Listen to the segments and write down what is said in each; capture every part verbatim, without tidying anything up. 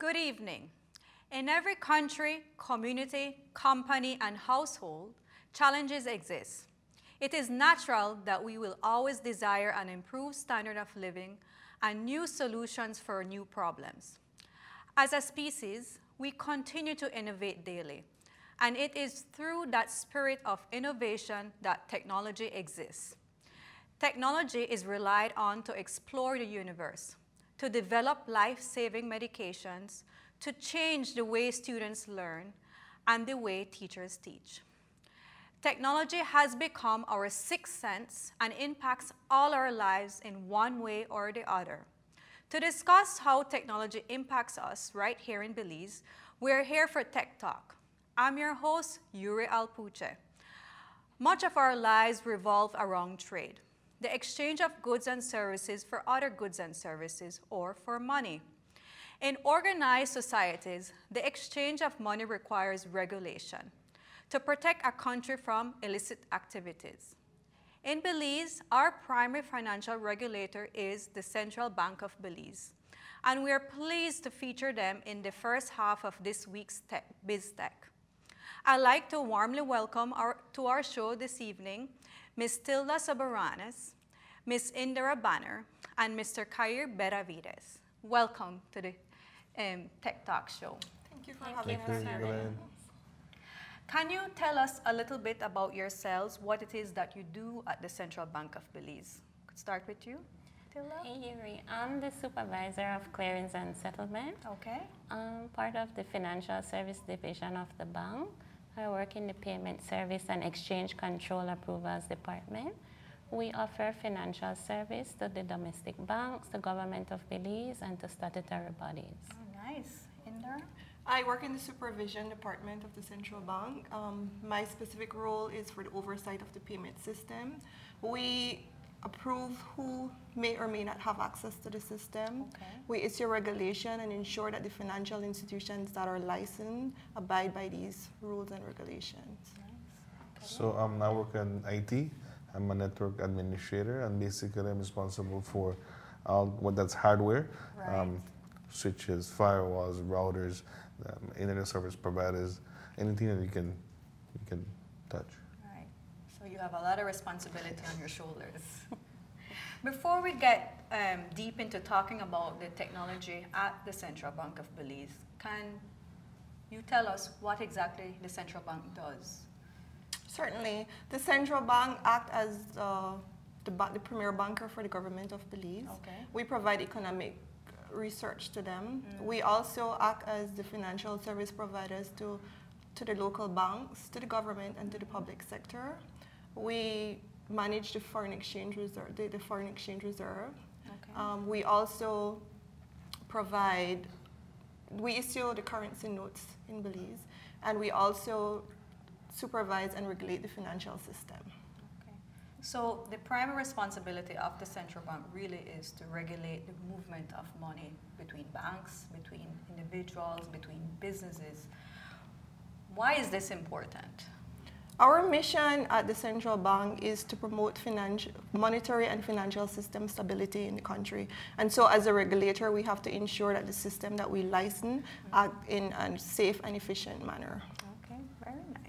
Good evening. In every country, community, company, and household, challenges exist. It is natural that we will always desire an improved standard of living and new solutions for new problems. As a species, we continue to innovate daily, and it is through that spirit of innovation that technology exists. Technology is relied on to explore the universe, to develop life-saving medications, to change the way students learn and the way teachers teach. Technology has become our sixth sense and impacts all our lives in one way or the other. To discuss how technology impacts us right here in Belize, we're here for Tech Talk. I'm your host, Yuri Alpuche. Much of our lives revolve around trade, the exchange of goods and services for other goods and services, or for money. In organized societies, the exchange of money requires regulation to protect a country from illicit activities. In Belize, our primary financial regulator is the Central Bank of Belize, and we are pleased to feature them in the first half of this week's tech, BizTech. I'd like to warmly welcome our, to our show this evening Miz Tilda Soberanes, Miz Indira Banner, and Mister Kair Benavides. Welcome to the um, Tech Talk show. Thank you for having us. Can you tell us a little bit about yourselves, what it is that you do at the Central Bank of Belize? Could start with you, Tilda? Hey, Yuri. I'm the supervisor of clearance and settlement. Okay. I'm part of the financial service division of the bank. I work in the payment service and exchange control approvals department. We offer financial service to the domestic banks, the government of Belize, and to statutory bodies. Oh, nice. Indira? I work in the supervision department of the central bank. Um, my specific role is for the oversight of the payment system. We approve who may or may not have access to the system. Okay. We issue regulation and ensure that the financial institutions that are licensed abide by these rules and regulations. Nice. So um, I work in I T. I'm a network administrator, and basically I'm responsible for all what that's hardware, Right. um, switches, firewalls, routers, um, internet service providers, anything that you can you can touch. Right. So you have a lot of responsibility on your shoulders. Before we get um, deep into talking about the technology at the Central Bank of Belize, can you tell us what exactly the Central Bank does? Certainly. The central bank acts as uh, the, ba the premier banker for the government of Belize. Okay. We provide economic research to them. Mm. We also act as the financial service providers to, to the local banks, to the government, and to the public sector. We manage the foreign exchange reserve. The, the foreign exchange reserve. Okay. Um, we also provide, we issue the currency notes in Belize, and we also supervise and regulate the financial system. Okay. So the primary responsibility of the central bank really is to regulate the movement of money between banks, between individuals, between businesses. Why is this important? Our mission at the central bank is to promote financial, monetary and financial system stability in the country. And so as a regulator, we have to ensure that the system that we license mm-hmm. act in a safe and efficient manner. Okay, very nice.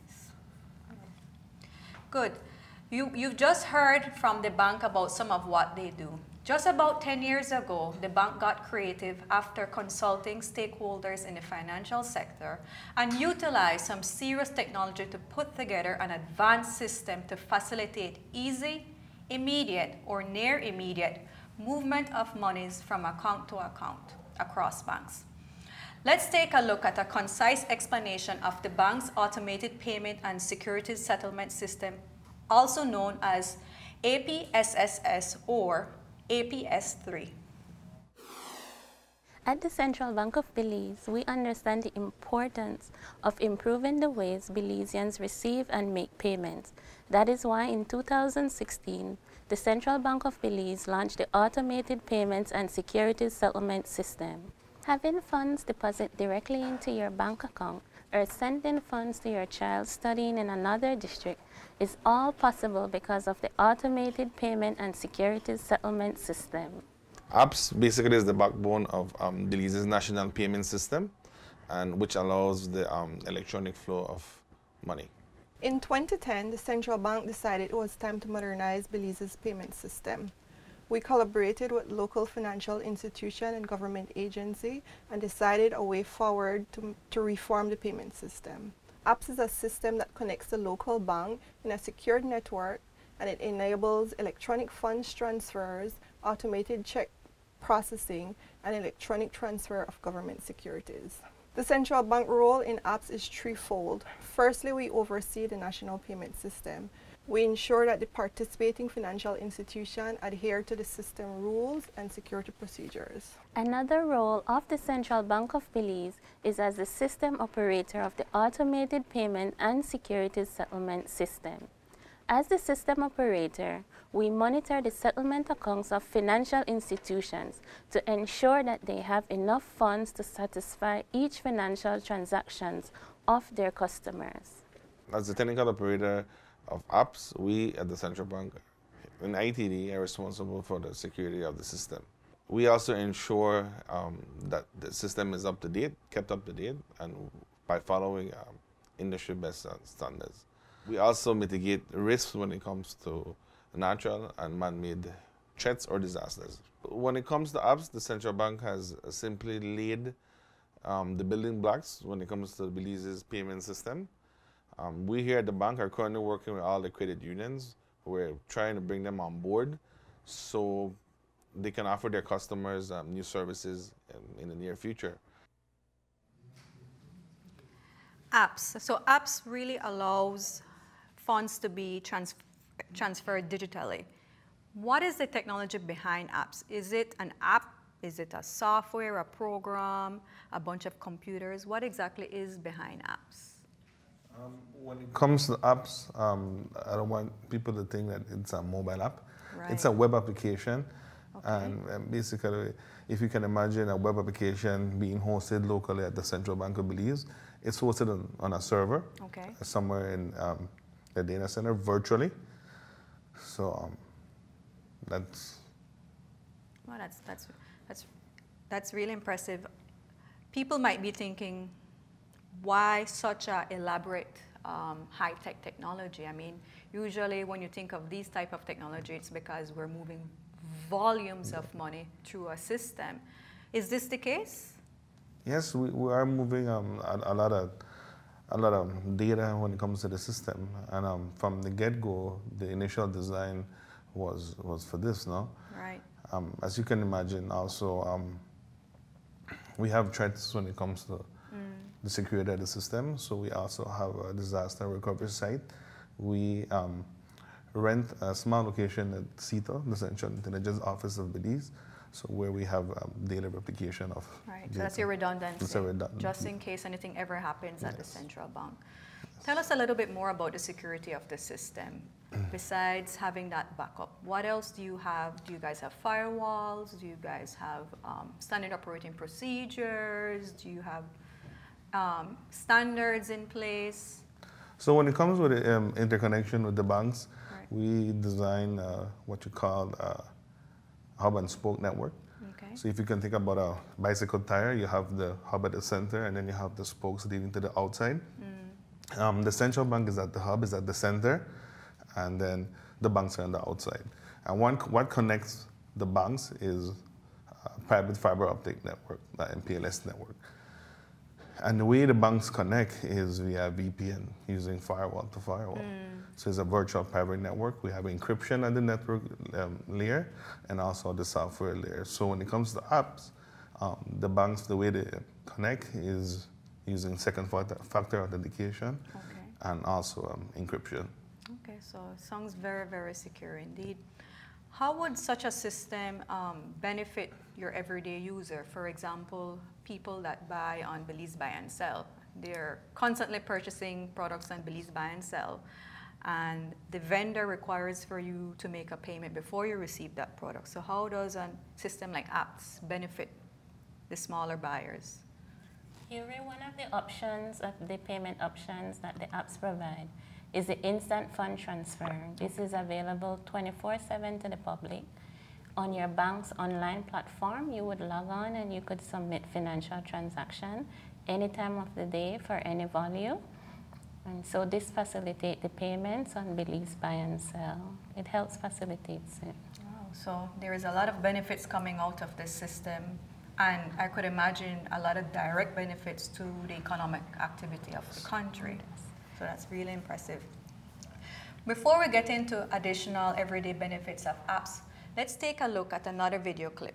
Good. You, you've just heard from the bank about some of what they do. Just about ten years ago, the bank got creative after consulting stakeholders in the financial sector and utilized some serious technology to put together an advanced system to facilitate easy, immediate, or near immediate movement of monies from account to account across banks. Let's take a look at a concise explanation of the bank's automated payment and securities settlement system, also known as A P S S S or A P S three. At the Central Bank of Belize, we understand the importance of improving the ways Belizeans receive and make payments. That is why in two thousand sixteen, the Central Bank of Belize launched the Automated Payments and Securities Settlement System. Having funds deposit directly into your bank account or sending funds to your child studying in another district is all possible because of the Automated Payment and Securities Settlement System. apps basically is the backbone of um, Belize's national payment system, and which allows the um, electronic flow of money. In twenty ten, the central bank decided it was time to modernize Belize's payment system. We collaborated with local financial institution and government agency and decided a way forward to, to reform the payment system. apps is a system that connects the local bank in a secured network, and it enables electronic funds transfers, automated check processing, and electronic transfer of government securities. The central bank role in apps is threefold. Firstly, we oversee the national payment system. We ensure that the participating financial institution adhere to the system rules and security procedures. Another role of the Central Bank of Belize is as the system operator of the automated payment and securities settlement system. As the system operator, we monitor the settlement accounts of financial institutions to ensure that they have enough funds to satisfy each financial transactions of their customers. As the technical operator of apps, we at the Central Bank in I T D are responsible for the security of the system. We also ensure um, that the system is up to date, kept up to date, and by following um, industry best standards. We also mitigate risks when it comes to natural and man-made threats or disasters. When it comes to apps, the Central Bank has simply laid um, the building blocks when it comes to Belize's payment system. Um, we here at the bank are currently working with all the credit unions. We're trying to bring them on board so they can offer their customers um, new services in, in the near future. Apps. So apps really allows funds to be trans transferred digitally. What is the technology behind apps? Is it an app? Is it a software, a program, a bunch of computers? What exactly is behind apps? Um, when it comes to apps, um, I don't want people to think that it's a mobile app. Right. It's a web application. Okay. And, and basically, if you can imagine a web application being hosted locally at the Central Bank of Belize, it's hosted on, on a server okay. somewhere in um, the data center virtually. So um, that's... Well, that's, that's, that's, that's really impressive. People might be thinking, why such a elaborate um, high-tech technology? I mean, usually when you think of these type of technology, it's because we're moving volumes of money through a system. Is this the case? Yes, we, we are moving um, a, a lot of a lot of data when it comes to the system, and um, from the get-go, the initial design was was for this, no? Right. Um, as you can imagine, also um, we have threats when it comes to mm. the security of the system. So we also have a disaster recovery site. We um, rent a small location at CITA, the Central Intelligence Office of Belize, so where we have um, data replication of Right, data. so that's your redundancy, That's a redundancy, just in case anything ever happens yes. at the central bank. Yes. Tell us a little bit more about the security of the system. Besides having that backup, what else do you have? Do you guys have firewalls? Do you guys have um, standard operating procedures? Do you have um, standards in place? So when it comes with the um, interconnection with the banks, right. we design uh, what you call a hub and spoke network. Okay. So if you can think about a bicycle tire, you have the hub at the center, and then you have the spokes leading to the outside. Mm. Um, the central bank is at the hub, is at the center, and then the banks are on the outside. And one, what connects the banks is a private fiber optic network, the M P L S network. And the way the banks connect is via V P N, using firewall to firewall. Mm. So it's a virtual private network. We have encryption at the network um, layer and also the software layer. So when it comes to apps, um, the banks, the way they connect is using second factor authentication okay. and also um, encryption. Okay, so it sounds very, very secure indeed. How would such a system um, benefit your everyday user? For example, people that buy on Belize Buy and Sell. They're constantly purchasing products on Belize Buy and Sell, and the vendor requires for you to make a payment before you receive that product. So how does a system like apps benefit the smaller buyers? Here, one of the options of the payment options that the apps provide is the instant fund transfer. This is available twenty-four seven to the public. on your bank's online platform, you would log on and you could submit financial transaction any time of the day for any volume. And so this facilitates the payments on Belize buy and sell. It helps facilitates it. Wow, so there is a lot of benefits coming out of this system, and I could imagine a lot of direct benefits to the economic activity of the country. So that's really impressive. Before we get into additional everyday benefits of apps, let's take a look at another video clip.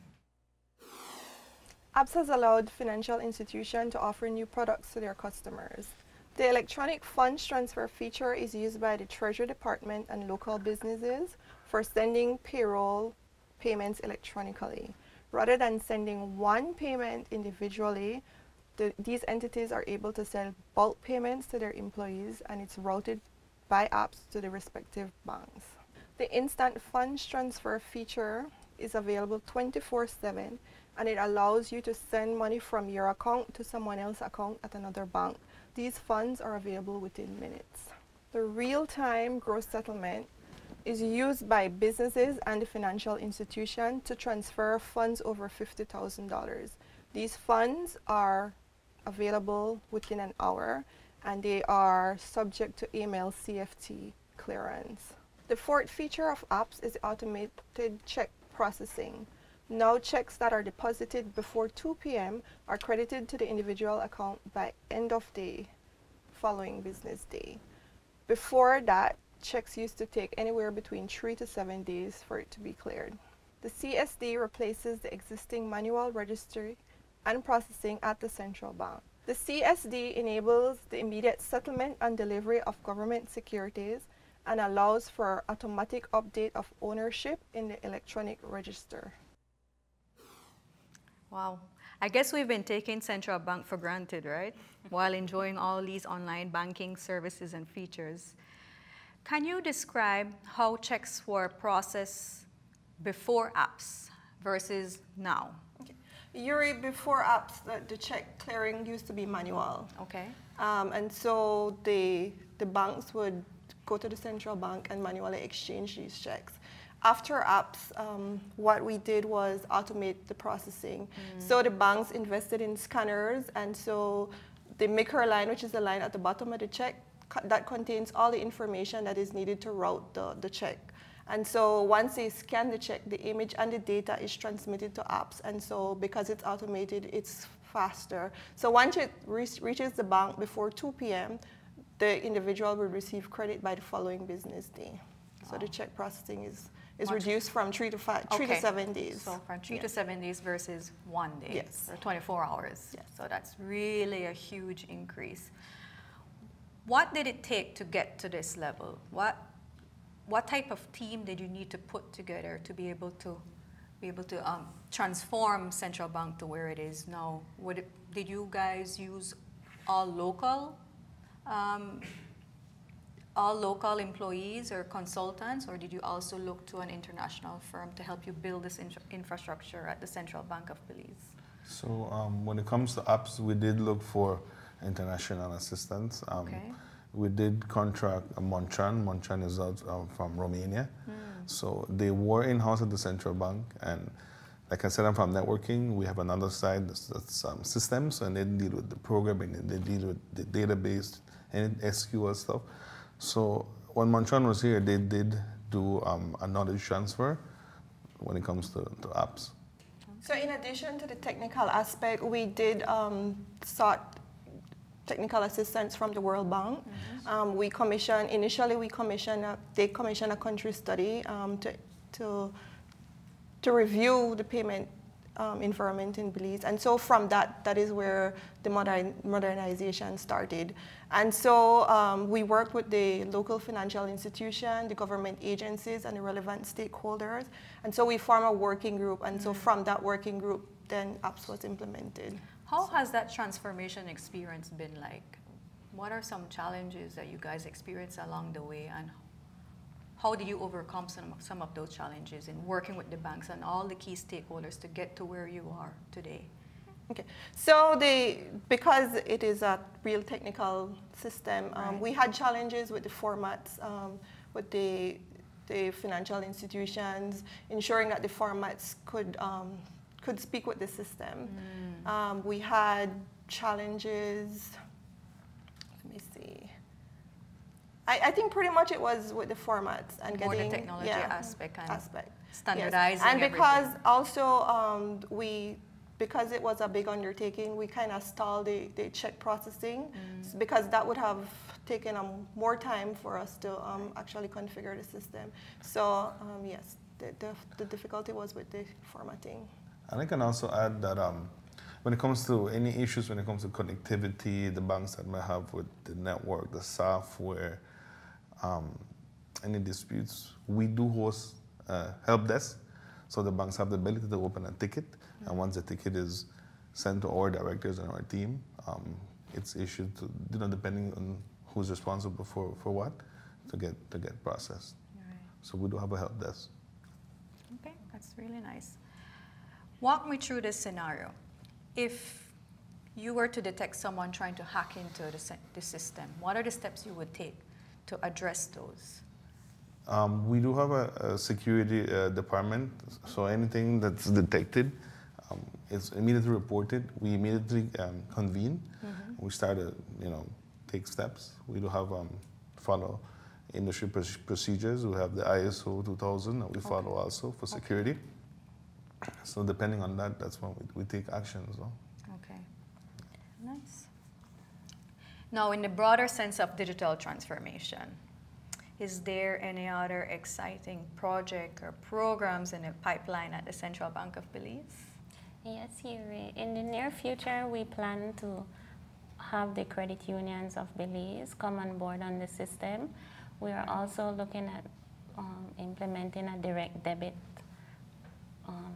Apps has allowed financial institutions to offer new products to their customers. The electronic funds transfer feature is used by the Treasury Department and local businesses for sending payroll payments electronically. Rather than sending one payment individually, the, these entities are able to send bulk payments to their employees, and it's routed by apps to the respective banks. The instant funds transfer feature is available twenty-four seven, and it allows you to send money from your account to someone else's account at another bank. These funds are available within minutes. The real-time gross settlement is used by businesses and the financial institution to transfer funds over fifty thousand dollars. These funds are available within an hour, and they are subject to email C F T clearance. The fourth feature of apps is automated check processing. Now checks that are deposited before two P M are credited to the individual account by end of day following business day. Before that, checks used to take anywhere between three to seven days for it to be cleared. The C S D replaces the existing manual registry and processing at the central bank. The C S D enables the immediate settlement and delivery of government securities and allows for automatic update of ownership in the electronic register. Wow. I guess we've been taking central bank for granted, right? While enjoying all these online banking services and features. Can you describe how checks were processed before apps versus now? Okay. Yuri, before apps, the, the check clearing used to be manual. Okay. Um, and so the, the banks would go to the central bank and manually exchange these checks. After apps, um, what we did was automate the processing. Mm. So the banks invested in scanners, and so the maker line, which is the line at the bottom of the check, co that contains all the information that is needed to route the, the check. And so once they scan the check, the image and the data is transmitted to apps. And so because it's automated, it's faster. So once it re reaches the bank before two P M, the individual will receive credit by the following business day. Wow. So the check processing is is Much reduced from three to five, okay. three to seven days. So from three yeah. to seven days versus one day. Yes. Or twenty-four hours. Yes. So that's really a huge increase. What did it take to get to this level? What what type of team did you need to put together to be able to be able to um, transform Central Bank to where it is now? Would it, did you guys use all local? Um, all local employees or consultants, or did you also look to an international firm to help you build this in infrastructure at the Central Bank of Belize? So um, when it comes to apps, we did look for international assistance. Um, okay. We did contract uh, Montran. Montran is out um, from Romania. Mm. So they were in-house at the Central Bank, and like I said, I'm from networking. We have another side that's, that's um, systems, and they deal with the programming, and they deal with the database and S Q L stuff. So when Montran was here, they did do um, a knowledge transfer when it comes to, to apps. So in addition to the technical aspect, we did um, sought technical assistance from the World Bank. Mm-hmm. um, we commissioned, initially we commissioned, a, they commissioned a country study um, to, to, to review the payment Um, environment in Belize. And so from that, that is where the modern, modernization started. And so um, we worked with the local financial institution, the government agencies, and the relevant stakeholders. And so we formed a working group. And mm-hmm. so from that working group, then apps was implemented. How has that transformation experience been like? What are some challenges that you guys experienced along the way, and how do you overcome some, some of those challenges in working with the banks and all the key stakeholders to get to where you are today? Okay, so the, because it is a real technical system, um, right. we had challenges with the formats, um, with the the financial institutions, ensuring that the formats could, um, could speak with the system. Mm. Um, we had challenges, let me see. I, I think pretty much it was with the formats and more getting the technology yeah, aspect and aspect. standardizing yes. And because everything. also um, we, because it was a big undertaking, we kind of stalled the, the check processing mm. because that would have taken um, more time for us to um, actually configure the system. So um, yes, the, the, the difficulty was with the formatting. And I can also add that um, when it comes to any issues, when it comes to connectivity, the banks that might have with the network, the software, um, any disputes, we do host uh, help desk, so the banks have the ability to open a ticket, mm-hmm. and once the ticket is sent to our directors and our team, um, it's issued to, you know, depending on who's responsible for, for what, to get to get processed. Right. So we do have a help desk. Okay, that's really nice. Walk me through this scenario. If you were to detect someone trying to hack into the, the system, what are the steps you would take to address those? Um, we do have a, a security uh, department, so anything that's detected um, is immediately reported. We immediately um, convene. Mm-hmm. We start to, you know, take steps. We do have um, follow industry pr procedures. We have the I S O two thousand that we okay. follow also for security. Okay. So depending on that, that's when we, we take action as well. Okay, nice. Now, in the broader sense of digital transformation, is there any other exciting project or programs in the pipeline at the Central Bank of Belize? Yes, Yuri. In the near future, we plan to have the credit unions of Belize come on board on the system. We are also looking at um, implementing a direct debit um,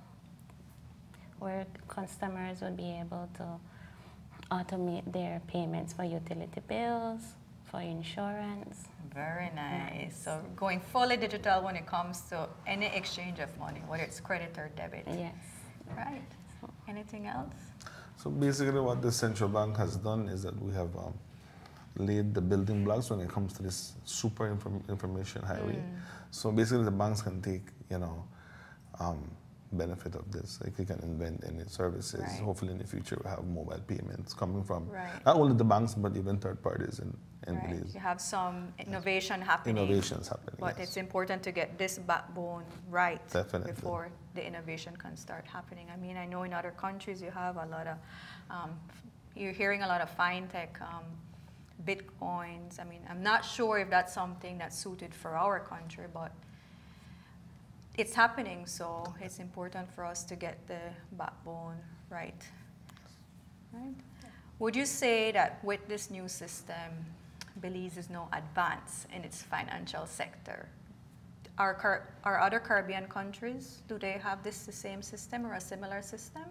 where customers will be able to automate their payments for utility bills, for insurance. Very nice. So going fully digital when it comes to any exchange of money, whether it's credit or debit. Yes. Right. Anything else? So basically what the central bank has done is that we have um, laid the building blocks when it comes to this super inform information highway. Mm. So basically the banks can take, you know, um, benefit of this. Like they can invent any services. Right. Hopefully in the future we'll have mobile payments coming from right. not only the banks but even third parties in, in right. Belize. You have some innovation happening. Innovations happening, But yes. it's important to get this backbone right Definitely. Before the innovation can start happening. I mean, I know in other countries you have a lot of, um, you're hearing a lot of fintech, um, bitcoins. I mean, I'm not sure if that's something that's suited for our country, but it's happening, so it's important for us to get the backbone right. Right? Would you say that with this new system, Belize is now advanced in its financial sector? Are, Car are other Caribbean countries, do they have this the same system or a similar system?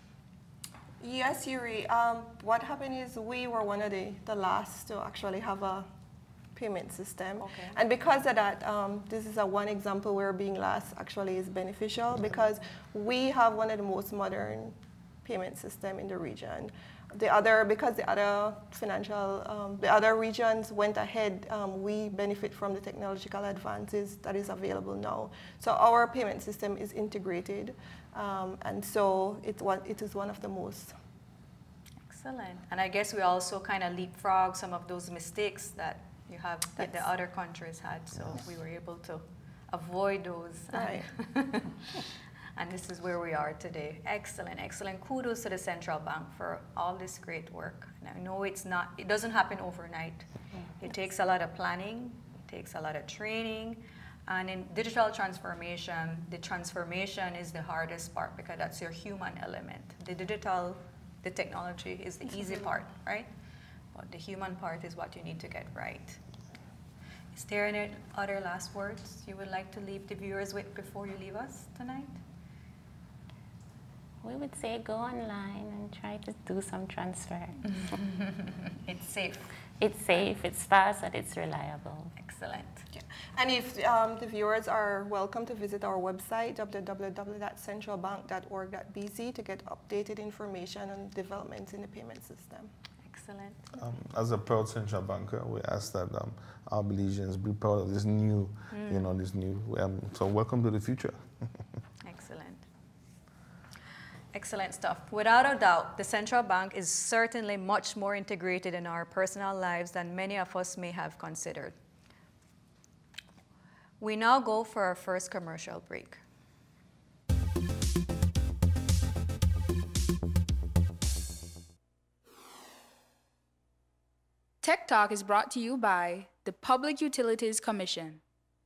Yes, Yuri. Um, what happened is we were one of the, the last to actually have a payment system. Okay. And because of that, um, this is a one example where being last actually is beneficial because we have one of the most modern payment system in the region. The other, because the other financial, um, the other regions went ahead, um, we benefit from the technological advances that is available now. So our payment system is integrated, um, and so it's one, it is one of the most. Excellent. And I guess we also kind of leapfrog some of those mistakes that you have, that yes. the other countries had, so yes. we were able to avoid those. Right. And this is where we are today. Excellent, excellent. Kudos to the Central Bank for all this great work. And I know it's not, it doesn't happen overnight. Mm-hmm. It takes a lot of planning, it takes a lot of training, and in digital transformation, the transformation is the hardest part because that's your human element. The digital, the technology is the easy part, right? But the human part is what you need to get right. Is there any other last words you would like to leave the viewers with before you leave us tonight? We would say go online and try to do some transfer. It's safe. It's safe, it's fast, and it's reliable. Excellent. Yeah. And if um, the viewers are welcome to visit our website, w w w dot central bank dot org dot b z, to get updated information on developments in the payment system. Excellent. Excellent. Um, as a proud central banker, we ask that um, our Belizeans be proud of this new, mm. you know, this new. Um, so welcome to the future. Excellent. Excellent stuff. Without a doubt, the central bank is certainly much more integrated in our personal lives than many of us may have considered. We now go for our first commercial break. Tech Talk is brought to you by the Public Utilities Commission.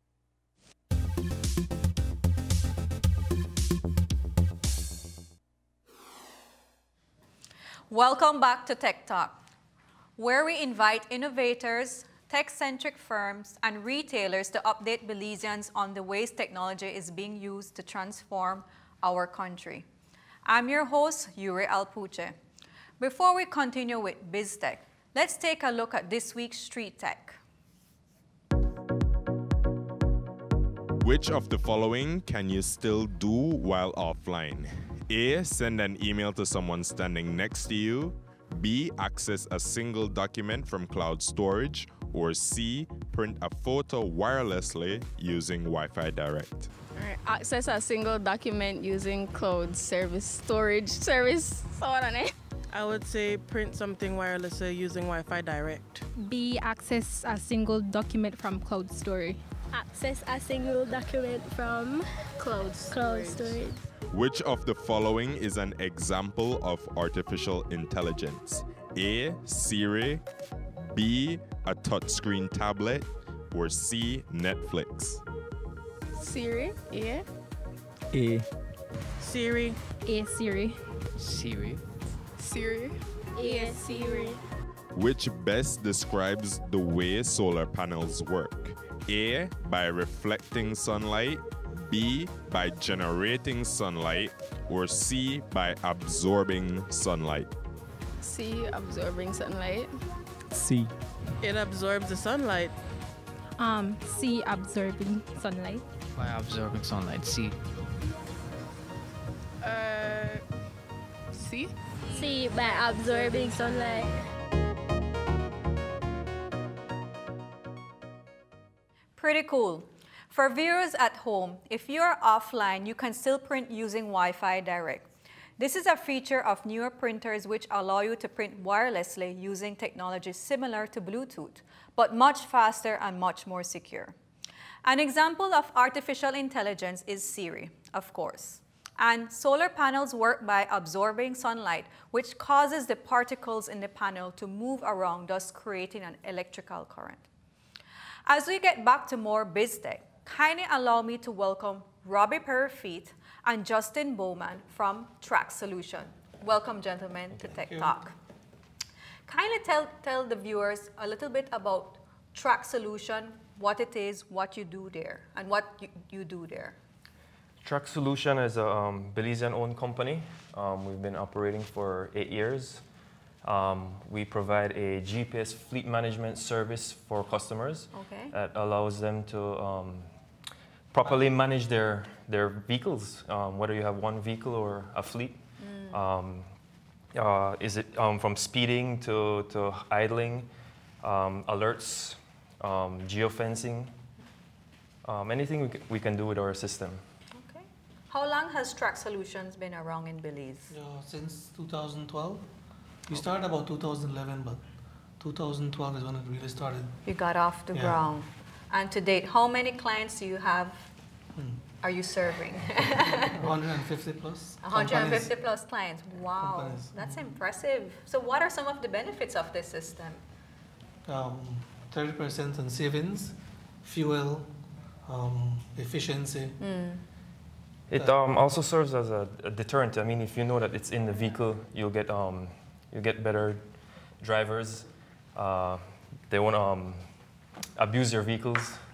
Welcome back to Tech Talk, where we invite innovators, tech-centric firms, and retailers to update Belizeans on the ways technology is being used to transform our country. I'm your host, Yuri Alpuche. Before we continue with BizTech, let's take a look at this week's Street Tech. Which of the following can you still do while offline? A. Send an email to someone standing next to you. B. Access a single document from cloud storage. Or C. Print a photo wirelessly using Wi-Fi Direct. All right. Access a single document using cloud service storage service. So what on it? I would say print something wirelessly using Wi-Fi Direct. B. Access a single document from cloud storage. Access a single document from Cloud cloud storage. storage. Which of the following is an example of artificial intelligence? A. Siri. B. A touchscreen tablet. Or C. Netflix. Siri. Yeah. A. Siri. A. Siri. Siri. Siri. A. Siri. Which best describes the way solar panels work? A. By reflecting sunlight. B. By generating sunlight. Or C. By absorbing sunlight. C. Absorbing sunlight. C. It absorbs the sunlight. Um, C. Absorbing sunlight. By absorbing sunlight. C. Uh, C. C. By absorbing sunlight. Pretty cool. For viewers at home, if you're offline, you can still print using Wi-Fi Direct. This is a feature of newer printers which allow you to print wirelessly using technology similar to Bluetooth, but much faster and much more secure. An example of artificial intelligence is Siri, of course. And solar panels work by absorbing sunlight, which causes the particles in the panel to move around, thus creating an electrical current. As we get back to more BizTech, kindly allow me to welcome Robbie Perry-Feet and Justin Bowman from Traksolution. Welcome, gentlemen, to Tech Talk. Kindly tell, tell the viewers a little bit about Traksolution, what it is, what you do there, and what you, you do there. Traksolution is a um, Belizean-owned company. Um, we've been operating for eight years. Um, we provide a G P S fleet management service for customers okay. that allows them to um, properly manage their, their vehicles, um, whether you have one vehicle or a fleet. Mm. Um, uh, is it um, from speeding to, to idling, um, alerts, um, geofencing, um, anything we, we can do with our system. Okay. How long has Traksolutions been around in Belize? Uh, since two thousand twelve. We started about two thousand eleven, but two thousand twelve is when it really started. You got off the yeah. ground. And to date, how many clients do you have, hmm. are you serving? one hundred fifty plus. one hundred fifty companies. Plus clients. Wow, companies. That's mm-hmm. impressive. So what are some of the benefits of this system? Um, thirty percent in savings, fuel, um, efficiency. Mm. It um, also serves as a, a deterrent. I mean, if you know that it's in the vehicle, you'll get um, you get better drivers. Uh, they won't um, abuse your vehicles.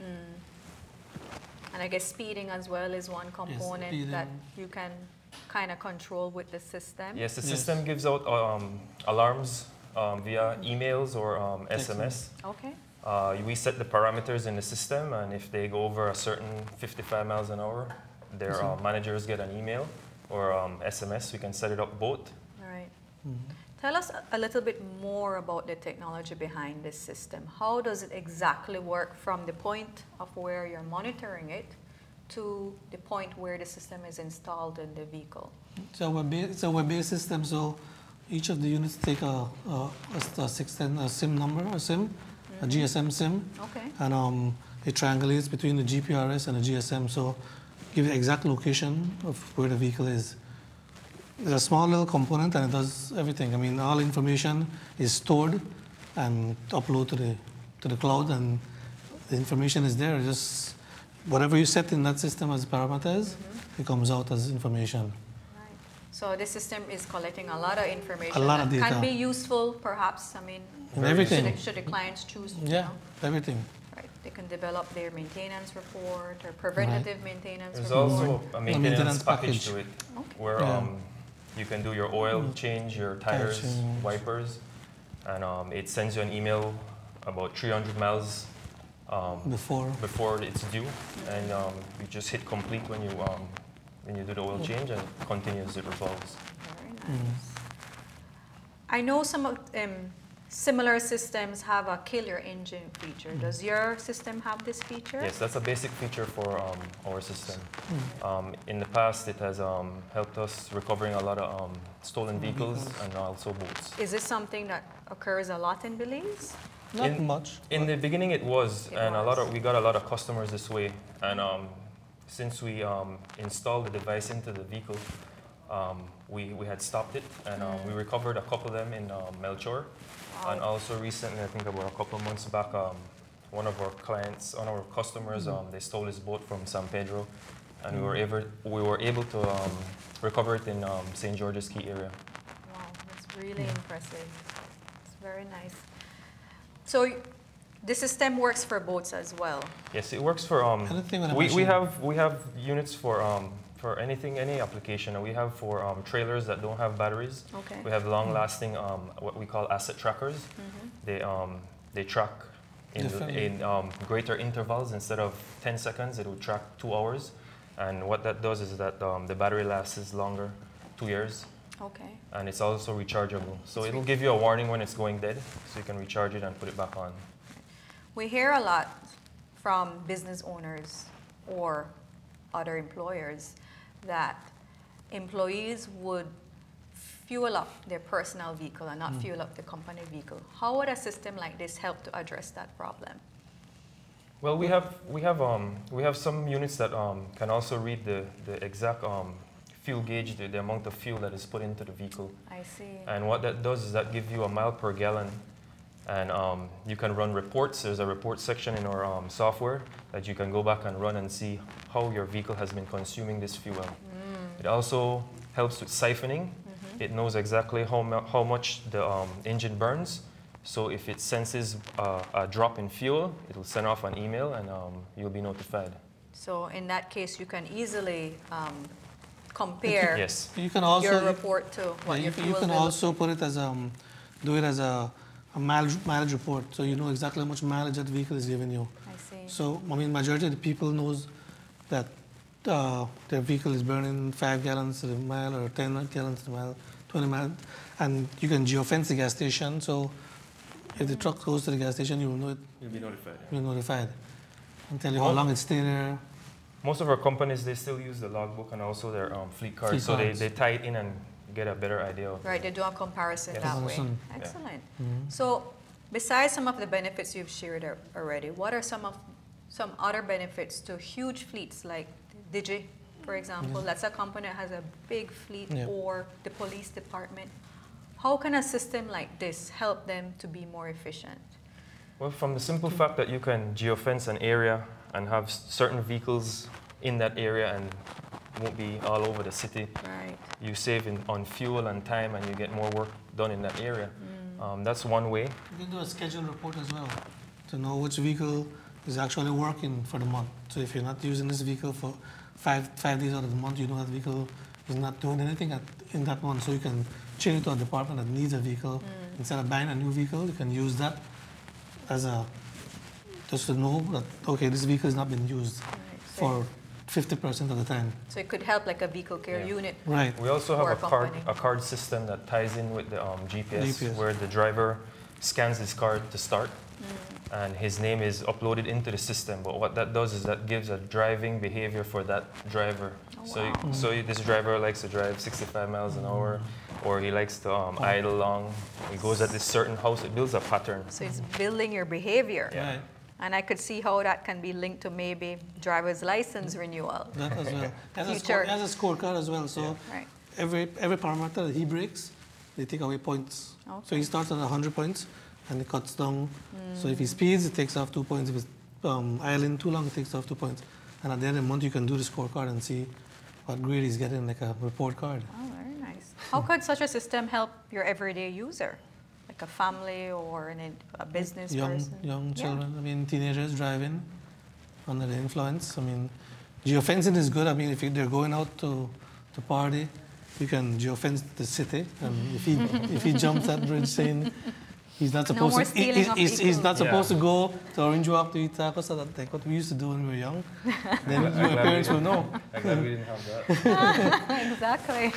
Mm. And I guess speeding as well is one component yes, that you can kind of control with the system. Yes, the yes. system gives out um, alarms um, via emails or um, S M S. Okay. Uh, we set the parameters in the system, and if they go over a certain fifty-five miles an hour, their uh, managers get an email or um, S M S. We can set it up both. All right. Mm-hmm. Tell us a little bit more about the technology behind this system. How does it exactly work from the point of where you're monitoring it to the point where the system is installed in the vehicle? It's a web-based, it's a web-based system, so each of the units take a, a, a, sixteen, a SIM number, a SIM, mm-hmm. a G S M SIM, okay. and um, it triangulates between the G P R S and the G S M, so give the exact location of where the vehicle is. It's a small little component and it does everything. I mean, all information is stored and uploaded to the to the cloud, and the information is there. Just whatever you set in that system as parameters, mm-hmm. it comes out as information. Right. So the system is collecting a lot of information. A lot that of data. Can be useful, perhaps. I mean, everything. Should, should the clients choose to? Yeah, know? everything. Right. They can develop their maintenance report or preventative right. maintenance There's report. There's also a maintenance, a maintenance package, package to it, okay. where yeah. um, you can do your oil change, your tires, change. wipers, and um, it sends you an email about three hundred miles um, before before it's due, mm-hmm. and um, you just hit complete when you um, when you do the oil change, and it continues, it revolves. Very nice. Mm-hmm. I know some of um, similar systems have a kill your engine feature. Mm-hmm. Does your system have this feature? Yes, that's a basic feature for um, our system. Mm-hmm. um, in the past, it has um, helped us recovering a lot of um, stolen vehicles mm-hmm. and also boats. Is this something that occurs a lot in Belize? Not in, much. In the beginning, it was, it and was. a lot of we got a lot of customers this way. And um, since we um, installed the device into the vehicle, um, we we had stopped it, and um, mm. we recovered a couple of them in um, Melchor. Wow. And also recently, I think about a couple of months back, um, one of our clients, one of our customers, mm-hmm. um, they stole his boat from San Pedro, and mm-hmm. we were able we were able to um, recover it in um, Saint George's Key area. Wow, that's really mm-hmm. impressive. It's very nice. So the system works for boats as well. Yes, it works for. Um, we we have we have units for. Um, For anything, any application, and we have for um, trailers that don't have batteries. Okay. We have long-lasting, um, what we call asset trackers. Mm-hmm. They um, they track in, in um, greater intervals. Instead of ten seconds, it will track two hours. And what that does is that um, the battery lasts longer, two years. Okay. And it's also rechargeable. So it's it'll give you a warning when it's going dead, so you can recharge it and put it back on. We hear a lot from business owners or other employers that employees would fuel up their personal vehicle and not mm. fuel up the company vehicle. How would a system like this help to address that problem? Well, we have we have um, we have some units that um, can also read the the exact um, fuel gauge, the, the amount of fuel that is put into the vehicle. I see. And what that does is that gives you a mile per gallon, and um, you can run reports. There's a report section in our um, software that you can go back and run and see how your vehicle has been consuming this fuel. Mm. It also helps with siphoning. Mm-hmm. It knows exactly how, mu how much the um, engine burns. So if it senses uh, a drop in fuel, it will send off an email, and um, you'll be notified. So in that case, you can easily um, compare yes. you can also, your report to what yeah, your you, fuel you can bill. also put it as um, do it as a, a mileage, mileage report, so you know exactly how much mileage that vehicle is giving you. I see. So I mean, majority of the people knows that uh, their vehicle is burning five gallons a mile or ten gallons a mile, twenty miles, and you can geofence the gas station. So if the truck goes to the gas station, you will know it. You'll be notified. You'll be notified. And tell you how long it's staying there. Most of our companies, they still use the logbook and also their um, fleet cards, fleet so cards. They, they tie it in and get a better idea of Right, they do a comparison yes. that way. Awesome. Excellent. Yeah. Mm-hmm. So besides some of the benefits you've shared already, what are some of some other benefits to huge fleets like Digi, for example? Yes. That's a company that has a big fleet, yeah. or the police department. How can a system like this help them to be more efficient? Well, from the simple fact that you can geofence an area and have certain vehicles in that area and won't be all over the city. Right. You save in, on fuel and time, and you get more work done in that area. Mm. Um, that's one way. You can do a schedule report as well to know which vehicle is actually working for the month. So if you're not using this vehicle for five five days out of the month, you know that vehicle is not doing anything at, in that month. So you can change it to a department that needs a vehicle. Mm. Instead of buying a new vehicle, you can use that as a, just to know that, okay, this vehicle has not been used right. for fifty percent of the time. So it could help like a vehicle care Yeah. unit. Right. We also have for a a card, company. a card system that ties in with the um, G P S, G P S. where the driver scans his card to start, and his name is uploaded into the system. But what that does is that gives a driving behavior for that driver. Oh, so, wow. so this driver likes to drive sixty-five miles an hour, or he likes to um, idle long. He goes at this certain house. It builds a pattern. So it's building your behavior. Yeah. Right. And I could see how that can be linked to maybe driver's license renewal. That as well. As a, Future. score, as a scorecard as well. So Right. every every parameter that he breaks, they take away points. Okay. So he starts at one hundred points, and it cuts down. So if he speeds, it takes off two points. If it's um, idling too long, it takes off two points. And at the end of the month, you can do the scorecard and see what grade he's getting, like a report card. Oh, very nice. How could such a system help your everyday user? Like a family or an, a business young, person? Young Yeah. children, I mean, teenagers driving under the influence. I mean, geofencing is good. I mean, if you- they're going out to, to party, you can geofence the city. And if he, if he jumps that bridge saying he's not No supposed more to, he- stealing he- of he's, he's not Yeah. supposed to go to Orange Walk to eat tacos, so that, like what we used to do when we were young, then your parents will know. I'm glad we didn't have that. Exactly.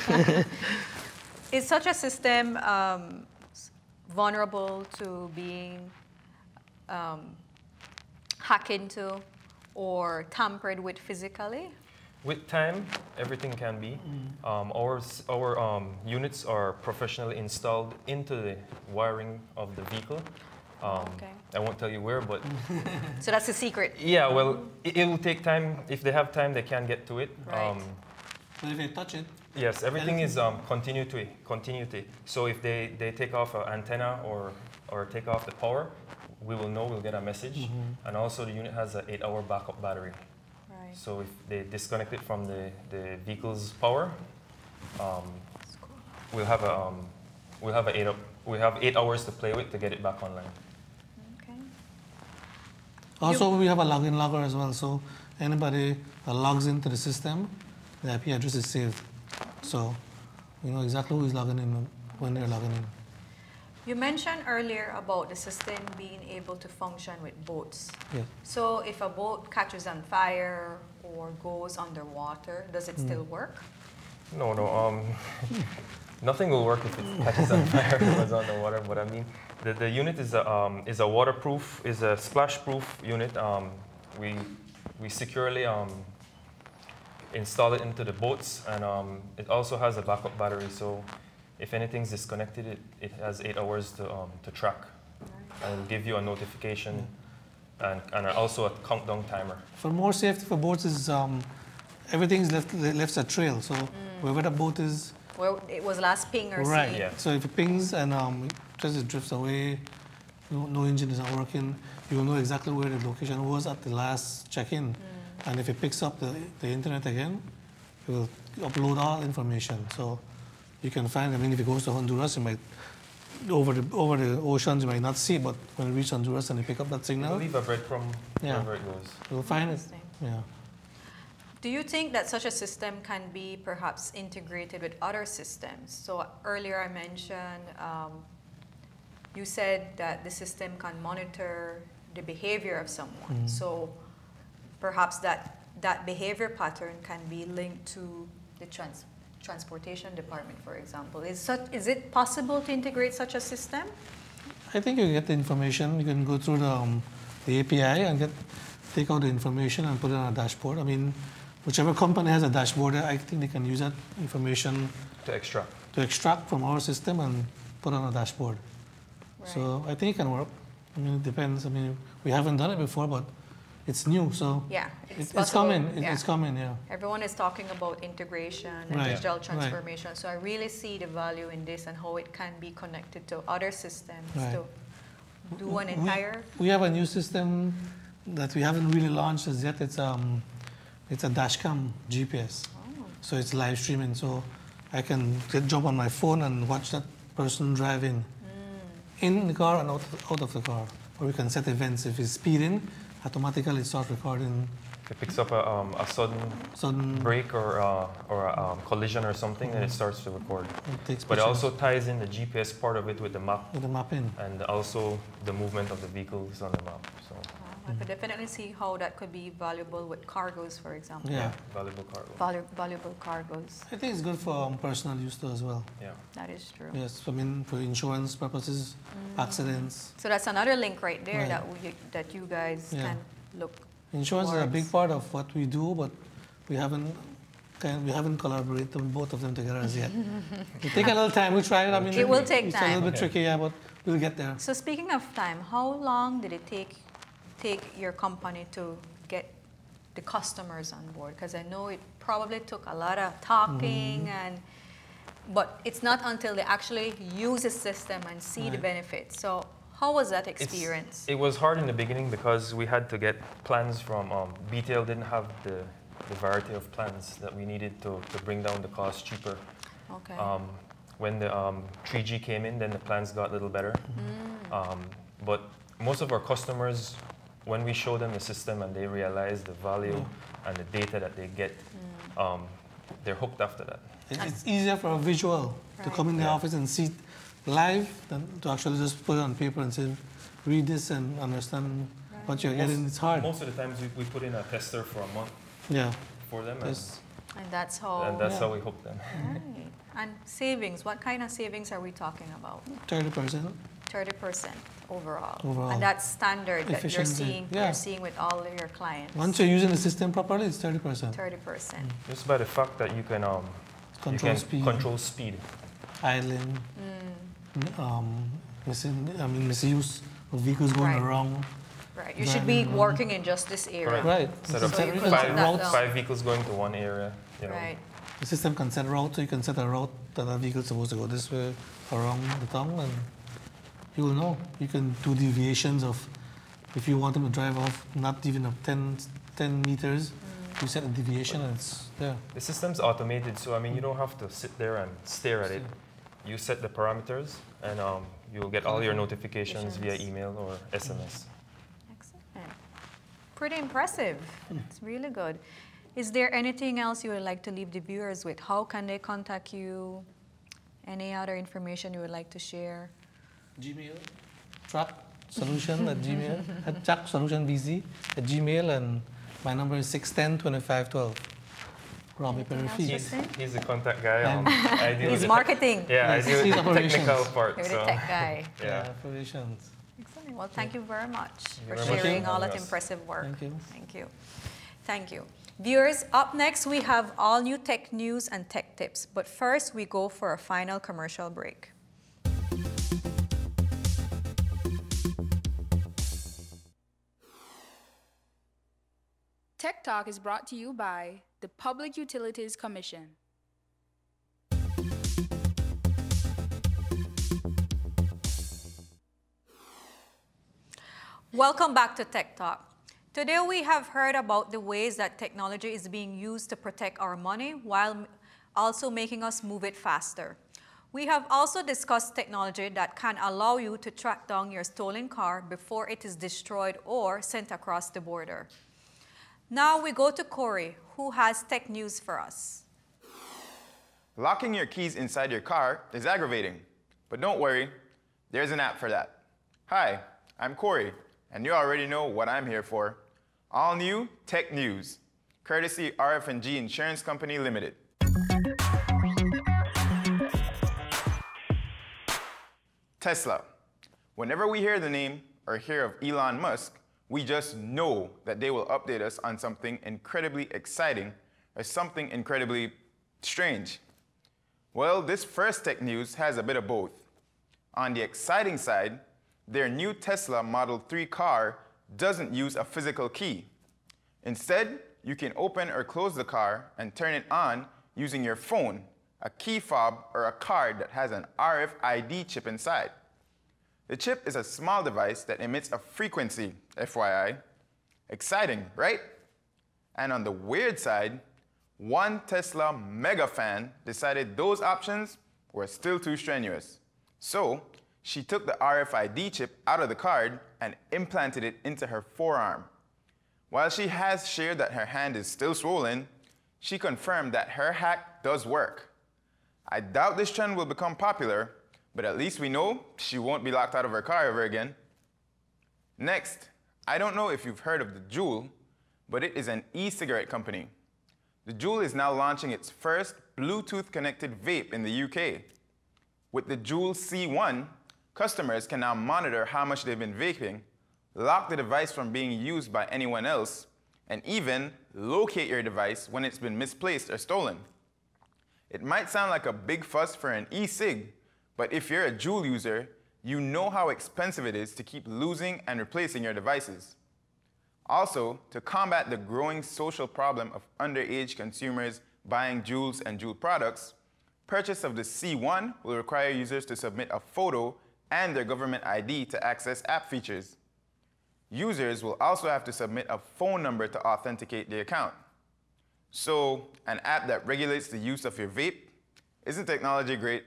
Is such a system um, s- vulnerable to being um, hacked into or tampered with physically? With time, everything can be. Um, our s- our um, units are professionally installed into the wiring of the vehicle. Um, Okay. I won't tell you where, but So that's a secret. yeah, well, it, it will take time. If they have time, they can get to it. Right. Um, But if they touch it, yes, everything is um, continuity. Continuity. So if they, they take off an antenna or or take off the power, we will know. We'll get a message. And also, the unit has an eight-hour backup battery. Right. So if they disconnect it from the, the vehicle's power, um, we'll have a um, we'll have a eight up, we have eight hours to play with to get it back online. Okay. also we have a login logger as well. So anybody that logs into the system, the I P address is saved. So we know exactly who is logging in when they're logging in. You mentioned earlier about the system being able to function with boats. Yeah. So if a boat catches on fire or goes underwater, does it still work? No, no. Um, nothing will work if it catches on fire or goes on the water. But I mean, the, the unit is a um, is a waterproof, is a splash-proof unit. Um, we we securely um, install it into the boats, and um, it also has a backup battery. So if anything's disconnected, it, it has eight hours to um, to track, and it'll give you a notification, and and also a countdown timer. For more safety for boats is um, everything's left left a trail. So wherever the boat is, Where it was last ping or right. seen? Yeah. So if it pings and um, it just it drifts away, no, no engine is not working, you will know exactly where the location was at the last check-in. And if it picks up the, the internet again, it will upload all information. So you can find, I mean, if it goes to Honduras, you might, over the, over the oceans, you might not see, but when it reaches Honduras and you pick up that It'll signal, leave a breadcrumb Yeah. wherever it goes. you'll find it. Interesting. Yeah. Do you think that such a system can be perhaps integrated with other systems? So earlier I mentioned, um, you said that the system can monitor the behavior of someone. So perhaps that, that behavior pattern can be linked to the trans transportation department, for example. Is, such, is it possible to integrate such a system? I think you get the information. You can go through the, um, the A P I and get take out the information and put it on a dashboard. I mean, whichever company has a dashboard, I think they can use that information To extract. to extract from our system and put on a dashboard. So I think it can work. I mean, it depends. I mean, we haven't done it before, but it's new, so Yeah, it- it's it's possible. coming. It- Yeah. It's coming, yeah. Everyone is talking about integration and Right, digital right. transformation. So I really see the value in this and how it can be connected to other systems Right. to do an We- entire. We have a new system that we haven't really launched as yet. It's um, it's a dashcam G P S. Oh. So it's live streaming. So I can get, jump on my phone and watch that person driving in the car and out of, out of the car. Or we can set events. If he's speeding, automatically it starts recording. If it picks up a, um, a sudden Sudden break or, uh, or a um, collision or something, then it starts to record. It takes But it pictures. also ties in the G P S part of it with the map With the mapping. and also the movement of the vehicles on the map. So I could definitely see how that could be valuable with cargoes, for example. Yeah. Valuable cargo. Valu valuable cargoes. I think it's good for um, personal use too as well. Yeah. That is true. Yes, I mean for insurance purposes, mm. accidents. So that's another link right there Right. that we, that you guys yeah. can look. Insurance towards. is a big part of what we do, but we haven't kind we haven't collaborated both of them together as yet. It take a little time. We try it. I mean, it will take it's time. It's a little bit okay. tricky, yeah, but we'll get there. So speaking of time, how long did it take take your company to get the customers on board? Because I know it probably took a lot of talking, mm-hmm. and but it's not until they actually use the system and see right. the benefits. So how was that experience? It's, it was hard in the beginning because we had to get plans from um, B T L didn't have the, the variety of plans that we needed to, to bring down the cost cheaper. Okay. Um, when the um, three G came in, then the plans got a little better. Mm. Um, but most of our customers, when we show them the system and they realize the value mm. and the data that they get, mm. um, they're hooked after that. It's easier for a visual right. to come in the yeah. office and see live than to actually just put it on paper and say, read this and understand right. what you're most, getting. It's hard. Most of the times we, we put in a tester for a month yeah. for them. And, and that's how and that's yeah. how we hook them. Right. And savings, what kind of savings are we talking about? thirty percent. thirty percent overall. overall. And that's standard that you're seeing, yeah. you're seeing with all of your clients. Once you're using the system properly, it's thirty percent. thirty percent. Mm. Just by the fact that you can, um, control, you can speed. control speed. Idling. Mm. Um, missing, I mean, misuse of vehicles going right. around. Right. You should be working in just this area. Right. Set up so five, five vehicles going to one area. You know. Right. The system can set route, so you can set a route that a vehicle is supposed to go this way around the town, and you will know. You can do deviations of, if you want them to drive off not even up ten, ten meters, mm. you set a deviation and it's there. The system's automated, so I mean, you don't have to sit there and stare at it. You set the parameters, and um, you'll get all your notifications via email or S M S. Excellent. Pretty impressive. It's really good. Is there anything else you would like to leave the viewers with? How can they contact you? Any other information you would like to share? Gmail, Traksolution at Gmail, at Traksolution B Z at Gmail, and my number is six one zero, two five one two. Robbie Perry. He's, he's the contact guy. Um, I deal he's with marketing. The yeah, I do he's the technical part. You're so. the tech guy. yeah. yeah, operations. Excellent. Well, thank you very much You're for very sharing much. all that Yes. impressive work. Thank you. Thank you. Thank you. Viewers, up next we have all new tech news and tech tips. But first, we go for a final commercial break. Tech Talk is brought to you by the Public Utilities Commission. Welcome back to Tech Talk. Today we have heard about the ways that technology is being used to protect our money while also making us move it faster. We have also discussed technology that can allow you to track down your stolen car before it is destroyed or sent across the border. Now we go to Corey, who has tech news for us. Locking your keys inside your car is aggravating, but don't worry, there's an app for that. Hi, I'm Corey, and you already know what I'm here for. All new tech news, courtesy R F and G Insurance Company Limited. Tesla. Whenever we hear the name or hear of Elon Musk, we just know that they will update us on something incredibly exciting or something incredibly strange. Well, this first tech news has a bit of both. On the exciting side, their new Tesla Model three car doesn't use a physical key. Instead, you can open or close the car and turn it on using your phone, a key fob, or a card that has an R F I D chip inside. The chip is a small device that emits a frequency, F Y I. Exciting, right? And on the weird side, one Tesla mega fan decided those options were still too strenuous. So she took the R F I D chip out of the card and implanted it into her forearm. While she has shared that her hand is still swollen, she confirmed that her hack does work. I doubt this trend will become popular, but at least we know she won't be locked out of her car ever again. Next, I don't know if you've heard of the Juul, but it is an e-cigarette company. The Juul is now launching its first Bluetooth-connected vape in the U K. With the Juul C one, customers can now monitor how much they've been vaping, lock the device from being used by anyone else, and even locate your device when it's been misplaced or stolen. It might sound like a big fuss for an e-cig, but if you're a Juul user, you know how expensive it is to keep losing and replacing your devices. Also, to combat the growing social problem of underage consumers buying Juuls and Juul products, purchase of the C one will require users to submit a photo and their government I D to access app features. Users will also have to submit a phone number to authenticate the account. So, an app that regulates the use of your vape? Isn't technology great?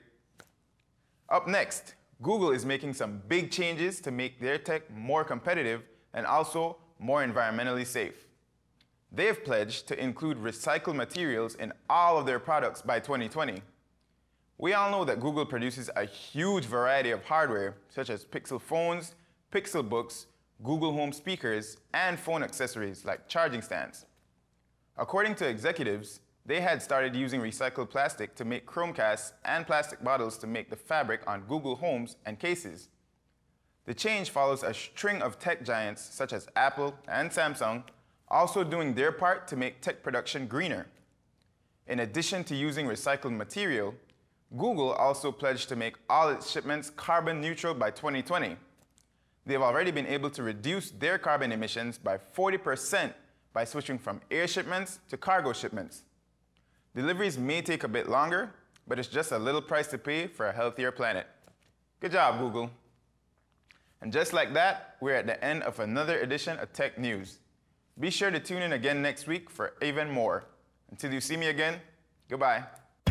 Up next, Google is making some big changes to make their tech more competitive and also more environmentally safe. They have pledged to include recycled materials in all of their products by twenty twenty. We all know that Google produces a huge variety of hardware, such as Pixel phones, Pixel books, Google Home speakers, and phone accessories like charging stands. According to executives, they had started using recycled plastic to make Chromecasts and plastic bottles to make the fabric on Google Homes and cases. The change follows a string of tech giants such as Apple and Samsung also doing their part to make tech production greener. In addition to using recycled material, Google also pledged to make all its shipments carbon neutral by twenty twenty. They have already been able to reduce their carbon emissions by forty percent by switching from air shipments to cargo shipments. Deliveries may take a bit longer, but it's just a little price to pay for a healthier planet. Good job, Google. And just like that, we're at the end of another edition of Tech News. Be sure to tune in again next week for even more. Until you see me again, goodbye.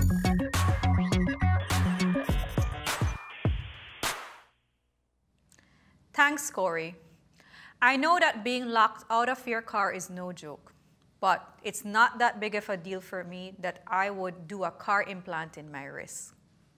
Thanks, Corey. I know that being locked out of your car is no joke, but it's not that big of a deal for me that I would do a car implant in my wrist.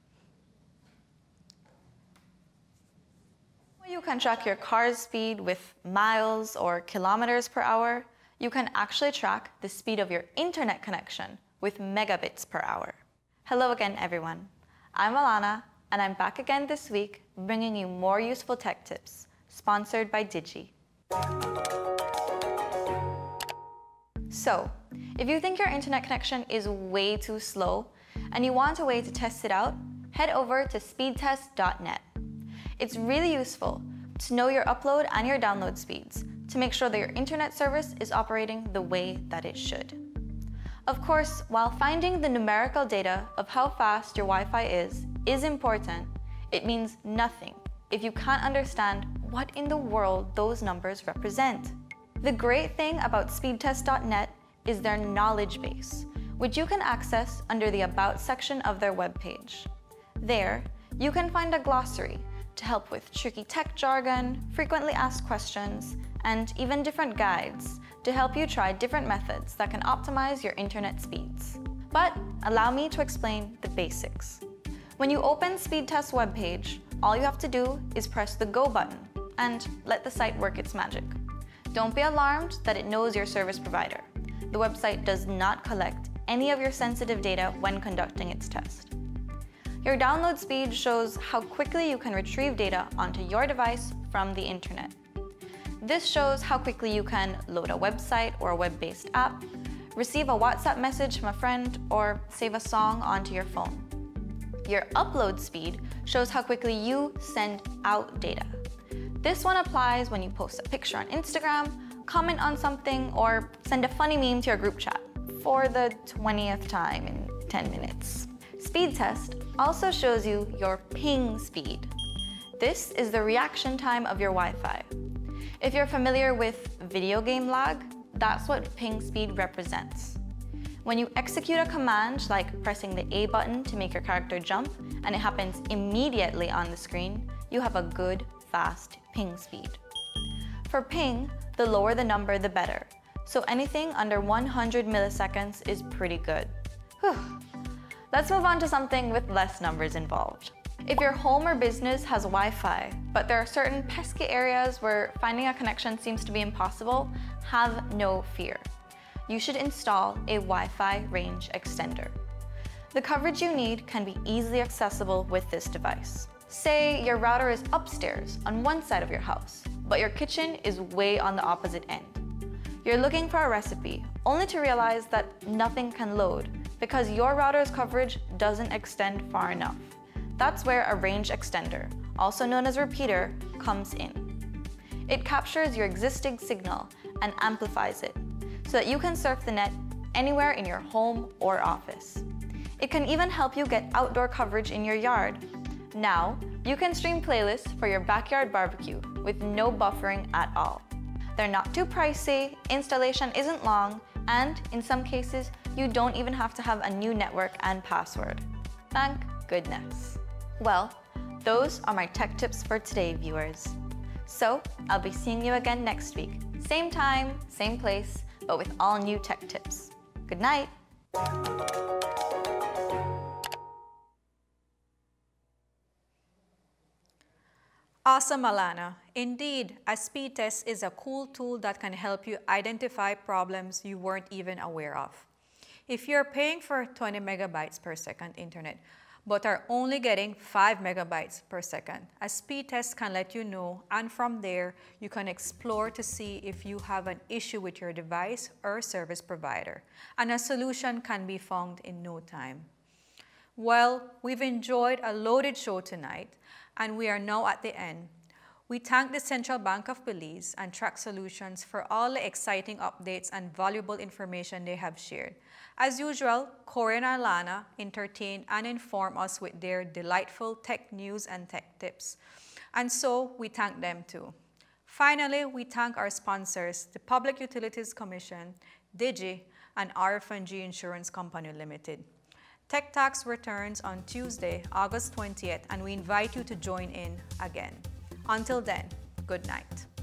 You can track your car's speed with miles or kilometers per hour. You can actually track the speed of your internet connection with megabits per hour. Hello again, everyone. I'm Alana, and I'm back again this week bringing you more useful tech tips, sponsored by Digi. So, if you think your internet connection is way too slow and you want a way to test it out, head over to speed test dot net. It's really useful to know your upload and your download speeds to make sure that your internet service is operating the way that it should. Of course, while finding the numerical data of how fast your Wi-Fi is is important, it means nothing if you can't understand what in the world those numbers represent. The great thing about speed test dot net is their knowledge base, which you can access under the About section of their webpage. There, you can find a glossary to help with tricky tech jargon, frequently asked questions, and even different guides to help you try different methods that can optimize your internet speeds. But allow me to explain the basics. When you open Speedtest's webpage, all you have to do is press the Go button and let the site work its magic. Don't be alarmed that it knows your service provider. The website does not collect any of your sensitive data when conducting its test. Your download speed shows how quickly you can retrieve data onto your device from the internet. This shows how quickly you can load a website or a web-based app, receive a WhatsApp message from a friend, or save a song onto your phone. Your upload speed shows how quickly you send out data. This one applies when you post a picture on Instagram, comment on something, or send a funny meme to your group chat for the twentieth time in ten minutes. Speed test also shows you your ping speed. This is the reaction time of your Wi-Fi. If you're familiar with video game lag, that's what ping speed represents. When you execute a command like pressing the A button to make your character jump and it happens immediately on the screen, you have a good, fast ping speed. For ping, the lower the number, the better. So anything under one hundred milliseconds is pretty good. Whew. Let's move on to something with less numbers involved. If your home or business has Wi-Fi, but there are certain pesky areas where finding a connection seems to be impossible, have no fear. You should install a Wi-Fi range extender. The coverage you need can be easily accessible with this device. Say your router is upstairs on one side of your house, but your kitchen is way on the opposite end. You're looking for a recipe, only to realize that nothing can load because your router's coverage doesn't extend far enough. That's where a range extender, also known as a repeater, comes in. It captures your existing signal and amplifies it so that you can surf the net anywhere in your home or office. It can even help you get outdoor coverage in your yard. Now, you can stream playlists for your backyard barbecue with no buffering at all. They're not too pricey, installation isn't long, and in some cases, you don't even have to have a new network and password. Thank goodness. Well, those are my tech tips for today, viewers. So, I'll be seeing you again next week. Same time, same place, but with all new tech tips. Good night. Awesome, Alana. Indeed, a speed test is a cool tool that can help you identify problems you weren't even aware of. If you're paying for twenty megabytes per second internet, but are only getting five megabytes per second, a speed test can let you know, and from there, you can explore to see if you have an issue with your device or service provider, and a solution can be found in no time. Well, we've enjoyed a loaded show tonight, and we are now at the end. We thank the Central Bank of Belize and Traksolution for all the exciting updates and valuable information they have shared. As usual, Corey and Alana entertain and inform us with their delightful tech news and tech tips. And so we thank them too. Finally, we thank our sponsors, the Public Utilities Commission, Digi, and R F and G Insurance Company Limited. Tech Talks returns on Tuesday, August twentieth, and we invite you to join in again. Until then, good night.